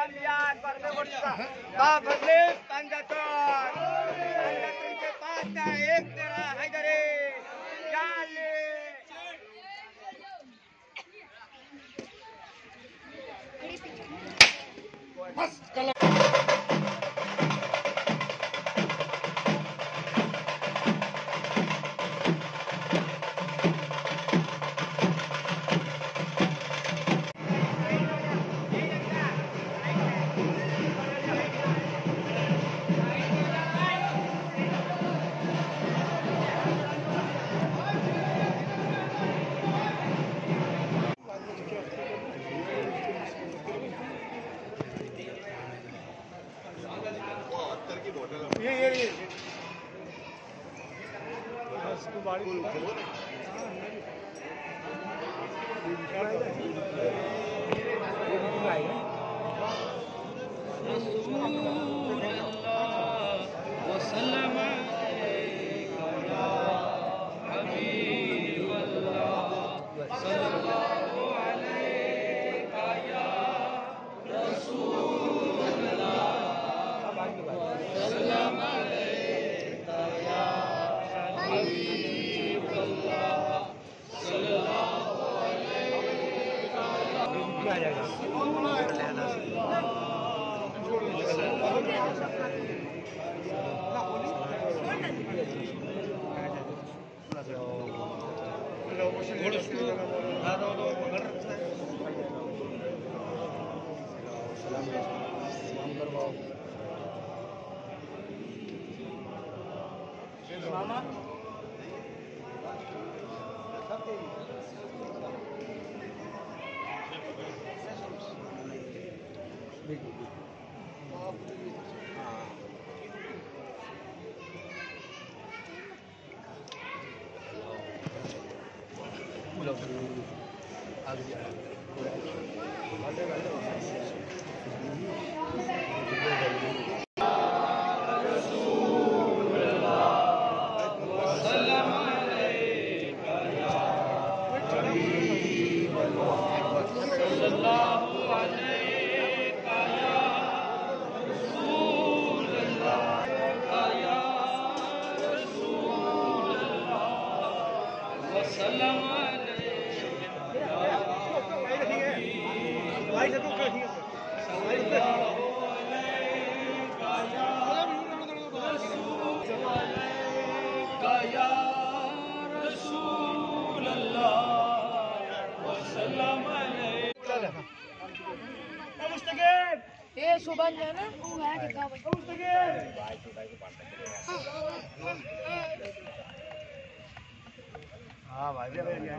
Kalian partai bersama Babli Panjatun के पास का एक तेरा हैदरी जाले बस कल हाँ भाई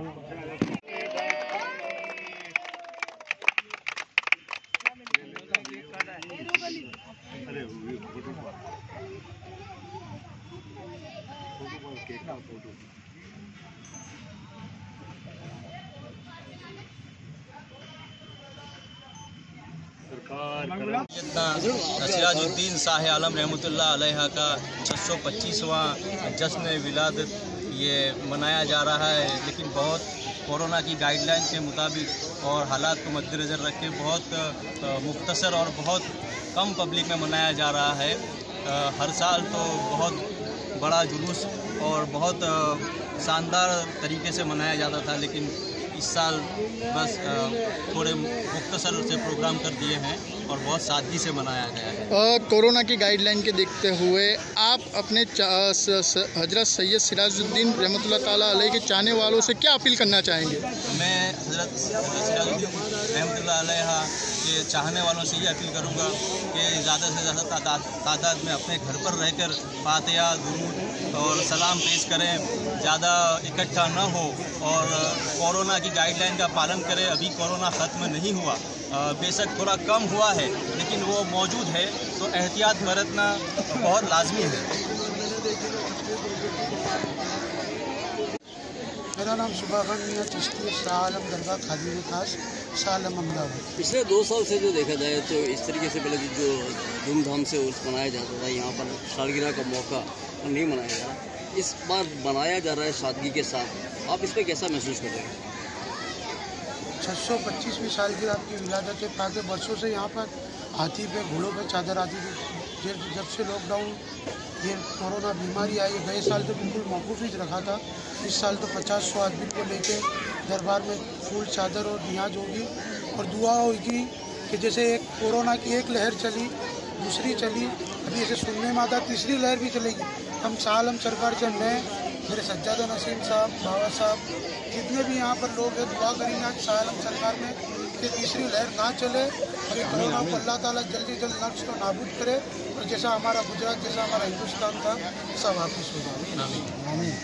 सिराजुद्दीन शाह आलम रहमतुल्लाह अलैहा का 625वां जश्न विलादत ये मनाया जा रहा है, लेकिन बहुत कोरोना की गाइडलाइन के मुताबिक और हालात को मद्देनज़र रख के बहुत मुख्तसर और बहुत कम पब्लिक में मनाया जा रहा है। हर साल तो बहुत बड़ा जुलूस और बहुत शानदार तरीके से मनाया जाता था, लेकिन इस साल बस थोड़े मुख्तसर से प्रोग्राम कर दिए हैं और बहुत सादगी से मनाया गया है। कोरोना की गाइडलाइन के देखते हुए आप अपने हजरत सैयद सिराजुद्दीन रहमतुल्लाह ताला अलैह के चाहने वालों से क्या अपील करना चाहेंगे? मैं हजरत सिराजुद्दीन रहमतुल्लाह अलैहा के चाहने वालों से ये अपील करूँगा कि ज़्यादा से ज़्यादा तादाद में अपने घर पर रहकर फातिहा, दुरूद और सलाम पेश करें, ज़्यादा इकट्ठा न हो और कोरोना की गाइडलाइन का पालन करें। अभी कोरोना ख़त्म नहीं हुआ, बेशक थोड़ा कम हुआ है लेकिन वो मौजूद है, तो एहतियात बरतना बहुत लाजमी है। मेरा नाम सुभागन मियां चिश्ती, शाह आलम दरगाह खादी खास सालम अहमदाबाद। पिछले 2 साल से जो देखा जाए तो इस तरीके से पहले जो धूमधाम से उर्स मनाया जाता था, यहाँ पर सालगिरह का मौका नहीं मनाया जा रहा, इस बार मनाया जा रहा है सादगी के साथ। आप इस पर कैसा महसूस कर रहे हैं? 625वीं सालगिरह की विलादत है। ताकि वर्षों से यहाँ पर हाथी पे घोड़ों पे चादर आती थी। जब से लॉकडाउन ये कोरोना बीमारी आई, गए साल तो बिल्कुल मौकूफ़ ही रखा था। इस साल तो 50-100 आदमी को लेके दरबार में फूल चादर और नियाज होगी और दुआ होगी कि जैसे एक कोरोना की एक लहर चली, दूसरी चली, अभी ऐसे सुनने में आता तीसरी लहर भी चलेगी। हम शाह आलम सरकार से मैं, मेरे सज्जादा नसीम साहब, बाबा साहब, जितने भी यहाँ पर लोग हैं, दुआ करेंगे आज शाह आलम सरकार में कि तीसरी लहर ना चले और ये कोरोना को अल्लाह ताला जल्दी जल्द नक्श को नाबूद करे और जैसा हमारा गुजरात, जैसा हमारा हिंदुस्तान था, सब वापिस हो जाए।